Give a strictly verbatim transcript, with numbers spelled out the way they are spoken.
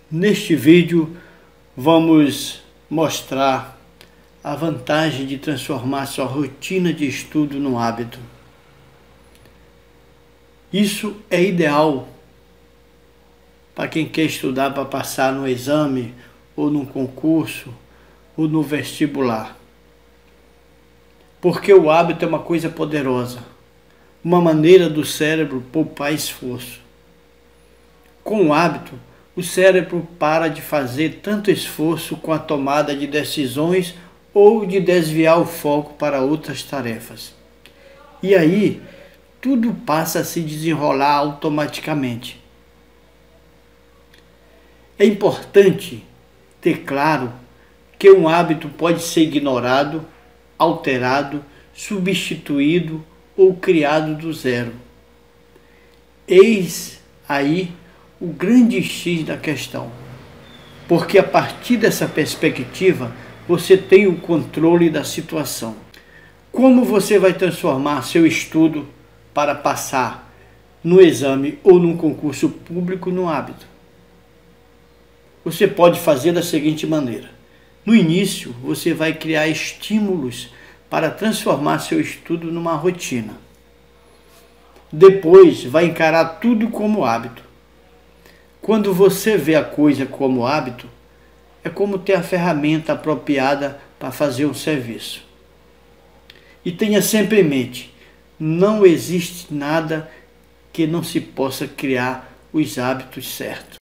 Neste vídeo vamos mostrar a vantagem de transformar sua rotina de estudo num hábito. Isso é ideal para quem quer estudar para passar no exame, ou num concurso, ou no vestibular. Porque o hábito é uma coisa poderosa, uma maneira do cérebro poupar esforço. Com o hábito, o cérebro para de fazer tanto esforço com a tomada de decisões ou de desviar o foco para outras tarefas. E aí, tudo passa a se desenrolar automaticamente. É importante ter claro que um hábito pode ser ignorado, alterado, substituído ou criado do zero. Eis aí o grande X da questão, porque a partir dessa perspectiva você tem o controle da situação. Como você vai transformar seu estudo para passar no exame ou num concurso público num hábito? Você pode fazer da seguinte maneira: no início você vai criar estímulos para transformar seu estudo numa rotina. Depois vai encarar tudo como hábito. Quando você vê a coisa como hábito, é como ter a ferramenta apropriada para fazer um serviço. E tenha sempre em mente, não existe nada que não se possa criar os hábitos certos.